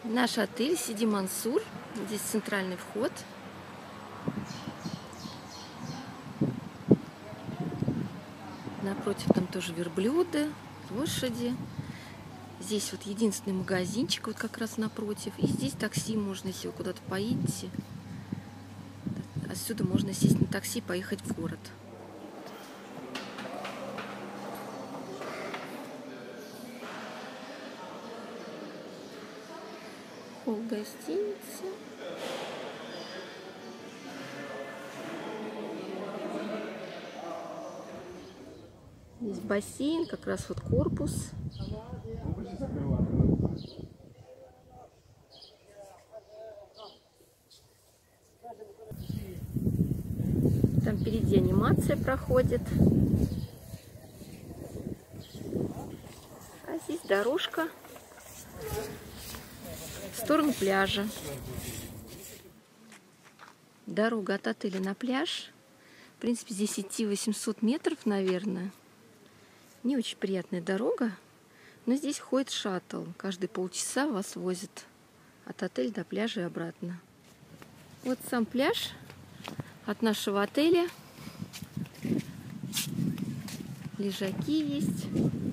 Наш отель Сиди Мансур. Здесь центральный вход. Напротив там тоже верблюды, лошади. Здесь вот единственный магазинчик вот как раз напротив. И здесь такси можно, если вы куда-то поедете. Отсюда можно сесть на такси и поехать в город. Холл гостиницы. Здесь бассейн, как раз вот корпус. Там впереди анимация проходит. А здесь дорожка в сторону пляжа. Дорога от отеля на пляж. В принципе, здесь идти 800 метров, наверное. Не очень приятная дорога, но здесь ходит шаттл. Каждые полчаса вас возят от отеля до пляжа и обратно. Вот сам пляж от нашего отеля. Лежаки есть.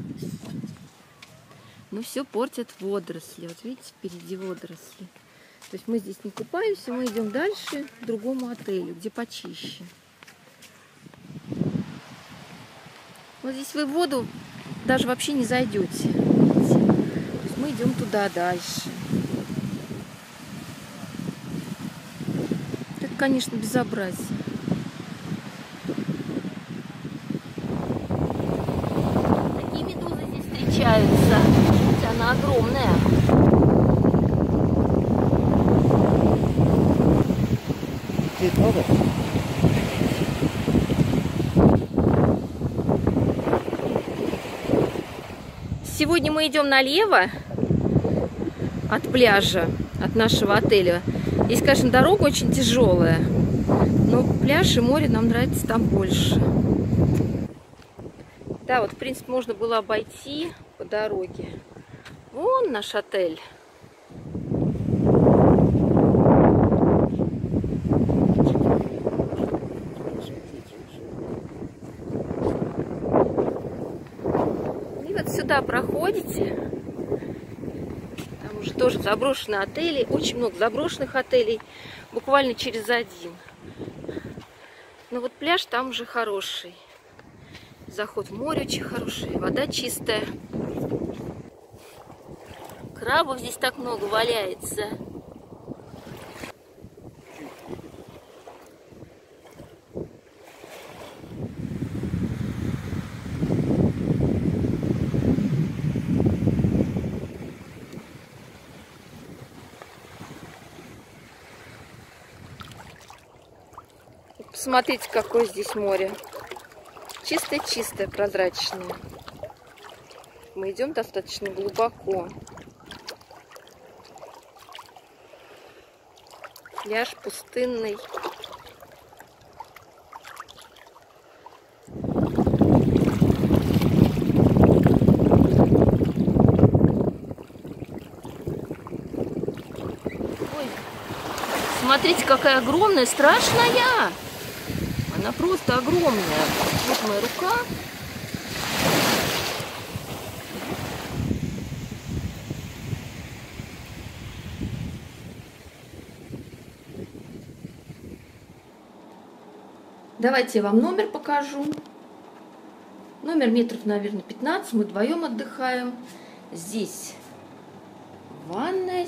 Но все портят водоросли. Вот видите, впереди водоросли. То есть мы здесь не купаемся, мы идем дальше к другому отелю, где почище. Вот здесь вы в воду даже вообще не зайдете. То есть мы идем туда дальше. Это, конечно, безобразие. Такие медузы здесь встречаются. Видите, она огромная. Сегодня мы идем налево от пляжа, от нашего отеля. Здесь, конечно, дорога очень тяжелая, но пляж и море нам нравится там больше. Да, вот, в принципе, можно было обойти по дороге. Вон наш отель. Сюда проходите, там уже тоже заброшенные отели, очень много заброшенных отелей, буквально через один. Но вот пляж там уже хороший, заход в море очень хороший, вода чистая. Крабов здесь так много валяется. Посмотрите, какое здесь море. Чистое-чистое, прозрачное. Мы идем достаточно глубоко. Пляж пустынный. Ой, смотрите, какая огромная, страшная! Она просто огромная. Вот моя рука. Давайте я вам номер покажу. Номер метров, наверное, 15. Мы вдвоем отдыхаем. Здесь ванная,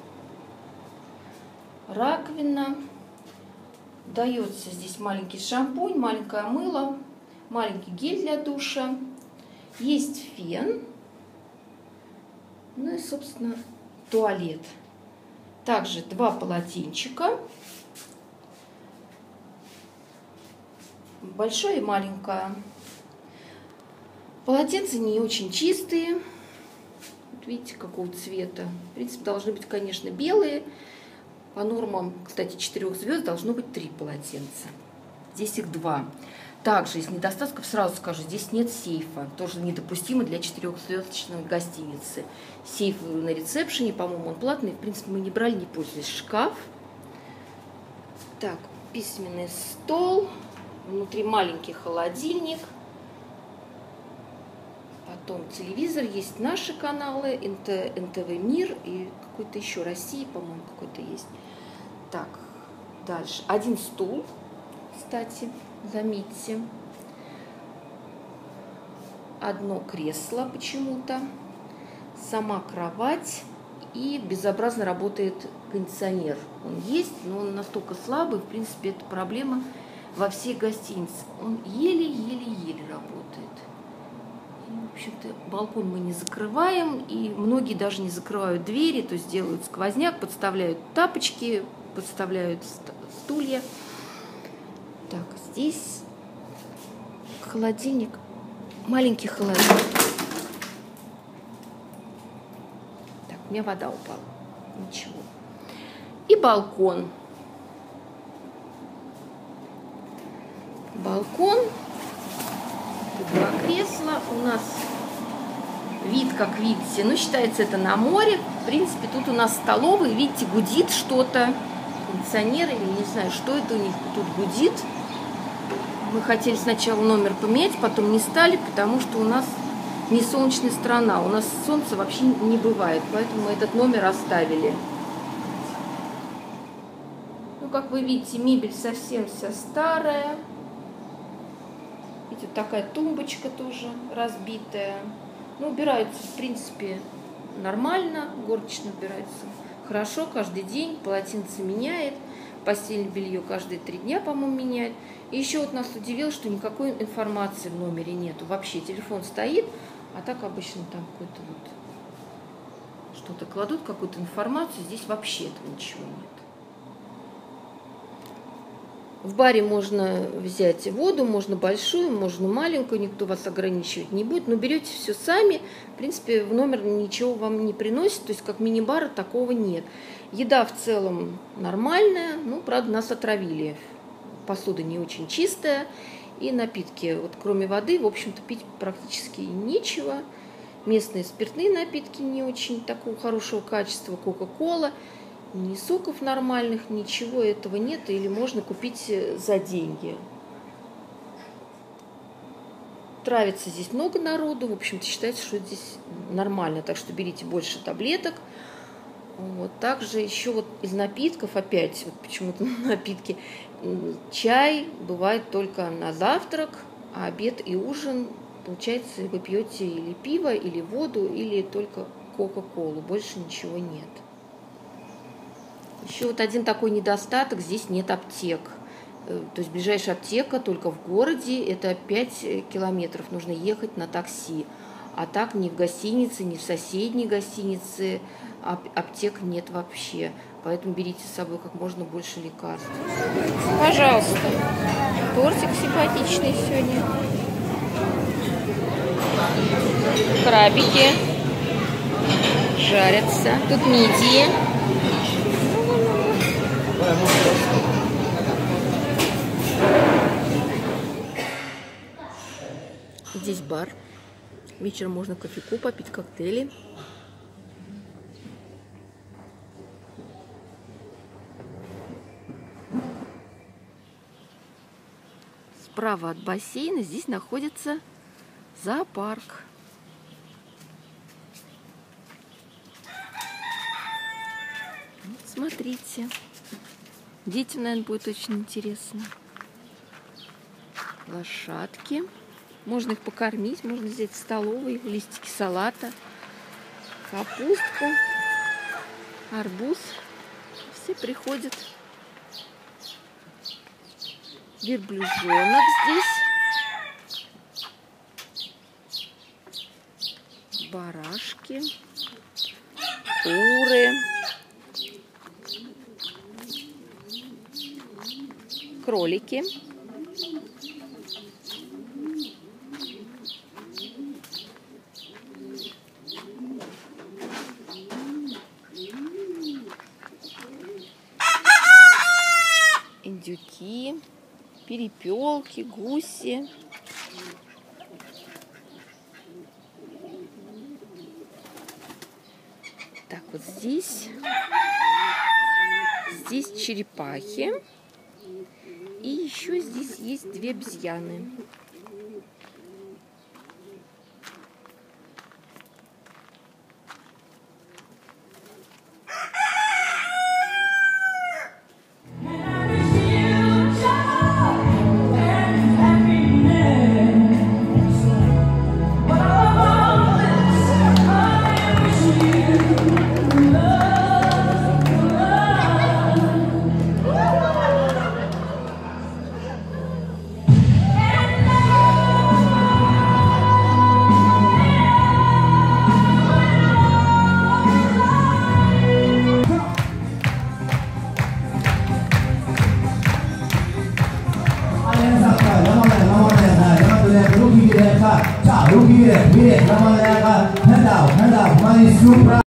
раковина. Дается здесь маленький шампунь, маленькое мыло, маленький гель для душа. Есть фен. Ну и, собственно, туалет. Также 2 полотенчика. Большое и маленькое. Полотенца не очень чистые. Вот видите, какого цвета. В принципе, должны быть, конечно, белые. По нормам, кстати, 4 звезд должно быть 3 полотенца. Здесь их 2. Также из недостатков сразу скажу, здесь нет сейфа. Тоже недопустимо для 4-звездочной гостиницы. Сейф на ресепшене, по-моему, он платный. В принципе, мы не брали, не пользовались. Шкаф. Так, письменный стол. Внутри маленький холодильник. Потом телевизор. Есть наши каналы. НТВ Мир и какой-то еще России, по-моему, какой-то есть. Так, дальше. Один стул, кстати. Заметьте, одно кресло почему-то, сама кровать и безобразно работает кондиционер. Он есть, но он настолько слабый, в принципе, это проблема во всей гостинице. Он еле-еле-еле работает. И, в общем-то, балкон мы не закрываем, и многие даже не закрывают двери, то есть делают сквозняк, подставляют тапочки, подставляют стулья. Так, здесь холодильник, маленький холодильник. Так, у меня вода упала, ничего. И балкон. Балкон, два кресла. У нас вид, как видите, ну, считается это на море. В принципе, тут у нас столовая, видите, гудит что-то. Кондиционер или не знаю, что это у них тут гудит. Мы хотели сначала номер поменять, потом не стали, потому что у нас не солнечная страна. У нас солнца вообще не бывает, поэтому мы этот номер оставили. Ну, как вы видите, мебель совсем вся старая. Видите, такая тумбочка тоже разбитая. Ну, убирается, в принципе, нормально. Горничная убирается хорошо, каждый день. Полотенце меняет. Постельное белье каждые 3 дня, по-моему, меняет. И еще вот нас удивило, что никакой информации в номере нету. Вообще телефон стоит, а так обычно там какой-то вот что-то кладут, какую-то информацию. Здесь вообще этого ничего нет. В баре можно взять воду, можно большую, можно маленькую, никто вас ограничивать не будет, но берете все сами. В принципе, в номер ничего вам не приносит, то есть как мини-бара такого нет. Еда в целом нормальная, ну, правда, нас отравили. Посуда не очень чистая, и напитки, вот кроме воды, в общем-то, пить практически нечего. Местные спиртные напитки не очень такого хорошего качества, кока-кола. Ни соков нормальных, ничего этого нет, или можно купить за деньги. Травится здесь много народу, в общем-то считается, что здесь нормально, так что берите больше таблеток. Вот. Также еще вот из напитков, опять вот почему-то напитки, чай бывает только на завтрак, а обед и ужин, получается, вы пьете или пиво, или воду, или только кока-колу, больше ничего нет. Еще вот один такой недостаток, здесь нет аптек. То есть ближайшая аптека только в городе, это 5 километров, нужно ехать на такси. А так ни в гостинице, ни в соседней гостинице аптек нет вообще. Поэтому берите с собой как можно больше лекарств. Пожалуйста. Тортик симпатичный сегодня. Крабики жарятся. Тут мидии. Здесь бар. Вечером можно кофейку попить, коктейли. Справа от бассейна здесь находится зоопарк. Смотрите. Детям, наверное, будет очень интересно. Лошадки. Можно их покормить, можно взять в столовой, листики салата, капустку, арбуз. Все приходят. Верблюжонок здесь. Барашки. Куры. Кролики. Индюки, перепелки, гуси. Так, вот здесь черепахи. И еще здесь есть 2 обезьяны. Rugi